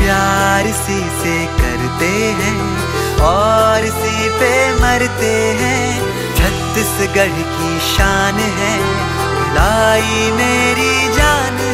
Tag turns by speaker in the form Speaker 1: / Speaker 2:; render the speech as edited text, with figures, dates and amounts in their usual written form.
Speaker 1: प्यार इसी से करते हैं और इसी पे मरते हैं। छत्तीसगढ़ की शान है लाई मेरी जान